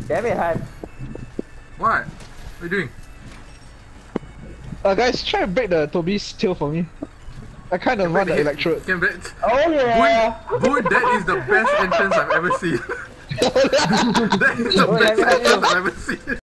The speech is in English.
Damn it, Hype. What? What are you doing? Guys, try and break the Toby's tail for me. I kind of want the electrode. Can bet. Oh yeah! Boon, that is the best entrance I've ever seen. That is the best entrance I've ever seen.